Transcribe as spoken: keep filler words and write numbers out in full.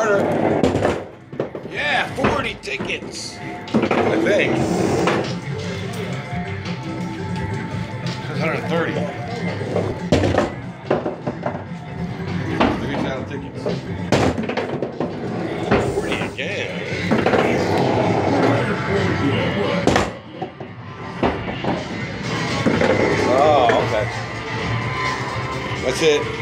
Yeah, forty tickets. I think. one hundred thirty. Maybe it's out of tickets. forty again. Oh, okay. That's it.